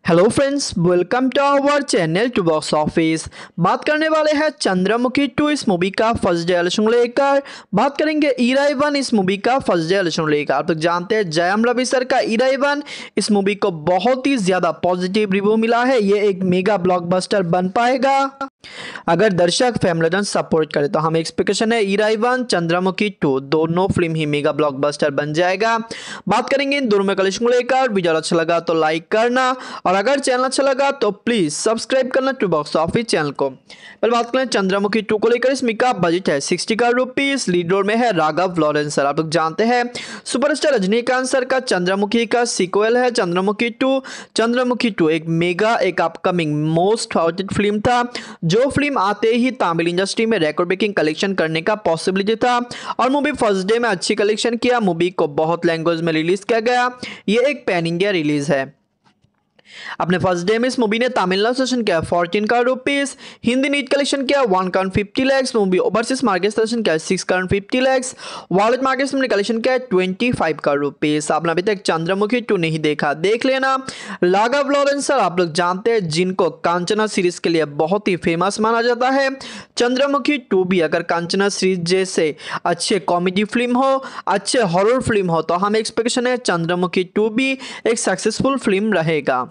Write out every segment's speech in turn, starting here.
Hello friends, welcome to our channel to box office. बात करने वाले हैं चंद्रमुखी 2 इस मूवी का फर्स्ट डे कलेक्शन लेकर। बात करेंगे ईराई-1 इस मूवी का फर्स्ट डे कलेक्शन लेकर। आप लोग जानते हैं जयम रवि सर का ईराई-1 इस मूवी को बहुत ही ज्यादा पॉजिटिव रिव्यू मिला है। ये एक मेगा ब्लॉकबस्टर बन पाएगा अगर दर्शक फैमिली सपोर्ट करे, तो हम एक्सपेक्टेशन है ईराई-1 चंद्रमुखी 2 दोनों फिल्म ही मेगा ब्लॉकबस्टर बन जाएगा। बात करेंगे इन दोनों में कलेक्शन को लेकर। वीडियो अच्छा लगा तो लाइक करना और अगर चैनल अच्छा लगा तो प्लीज सब्सक्राइब करना टू बॉक्स ऑफिस चैनल को। पहले बात करें चंद्रमुखी 2 को लेकर। इसमें का बजट है 60 करोड़ रुपीस। लीड रोल में है राघव लॉरेंस सर। आप लोग जानते हैं सुपरस्टार रजनीकांत सर का चंद्रमुखी का सीक्वल है चंद्रमुखी 2। चंद्रमुखी 2 एक मेगा एक अपकमिंग मोस्ट अवेटेड फिल्म था, जो फिल्म आते ही तमिल इंडस्ट्री में रिकॉर्ड ब्रेकिंग कलेक्शन करने का पॉसिबिलिटी था और मूवी फर्स्ट डे में अच्छी कलेक्शन किया। मूवी को बहुत लैंग्वेज में रिलीज किया गया। ये एक पैन इंडिया रिलीज है। अपने फर्स्ट डे में इस मूवी ने तमिलनाडु सेशन किया 14 crore rupees. Hindi net collection किया 1 crore 50 lakh. Movie overseas market session किया 6 करोड़ 50 लाख। वर्ल्ड मार्केट में कलेक्शन किया 25 करोड़ रुपीस। आपने अभी तक चंद्रमुखी 2 नहीं देखा, देख लेना। राघव लॉरेंस सर आप लोग जानते हैं जिनको कांचना सीरीज के लिए बहुत ही फेमस माना जाता है। चंद्रमुखी 2 भी अगर कांचना सीरीज जैसे अच्छे कॉमेडी फिल्म हो, अच्छे हॉरर फिल्म हो, तो हम एक्सपेक्टेशन है चंद्रमुखी 2 भी एक सक्सेसफुल फिल्म रहेगा।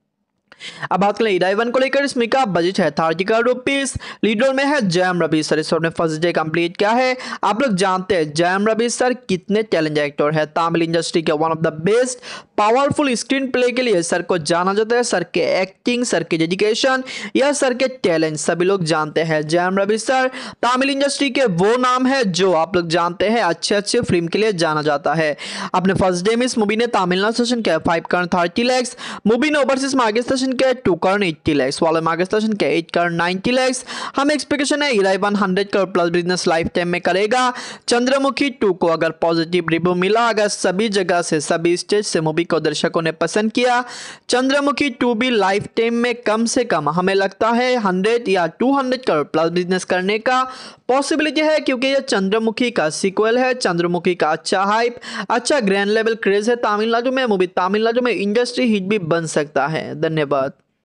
अब बात करें ईराई-1 को लेकर। इसमें का बजट है 30 करोड़ रुपीस। लीड रोल में है जयम रवि सर। इस ने फर्स्ट डे कंप्लीट किया है। आप लोग जानते हैं जयम रवि सर कितने टैलेंटेड एक्टर है। तमिल इंडस्ट्री के one of the best powerful screenplay के लिए सर को जाना जाता है। सर के एक्टिंग, सर के डेडिकेशन या सर के टैलेंट सभी लोग जानते हैं। जयम रवि सर तमिल इंडस्ट्री के वो नाम है जो आप लोग जानते हैं अच्छे अच्छे फिल्म के लिए जाना जाता है। अपने फर्स्ट डे में इस मूवी ने तमिलनाडु सेशन किया 5 करोड़ 30 लाख। मूवी ने ओवरसीज मार्केट सेशन के 2 करोड़ 80 लाख। वाले मार्केट सेशन के 8 करोड़ 90 लाख। हम एक्सपेक्टेशन है ईराई-1 100 crore plus business life time में करेगा। चंद्रमुखी 2 को अगर पॉजिटिव रिव्यू मिला, अगर सभी जगह से सभी स्टेज से मूवी को दर्शकों ने पसंद किया, चंद्रमुखी 2 भी लाइफ टाइम में कम से कम हमें लगता है 100 या 200 करोड़ प्लस बिजनेस करने का पॉसिबिलिटी है, क्योंकि यह चंद्रमुखी का सीक्वल है। चंद्रमुखी का अच्छा हाइप, अच्छा ग्रैंड लेवल क्रेज है तमिलनाडु में। मूवी तमिलनाडु में इंडस्ट्री हिट भी बन सकता है। धन्यवाद।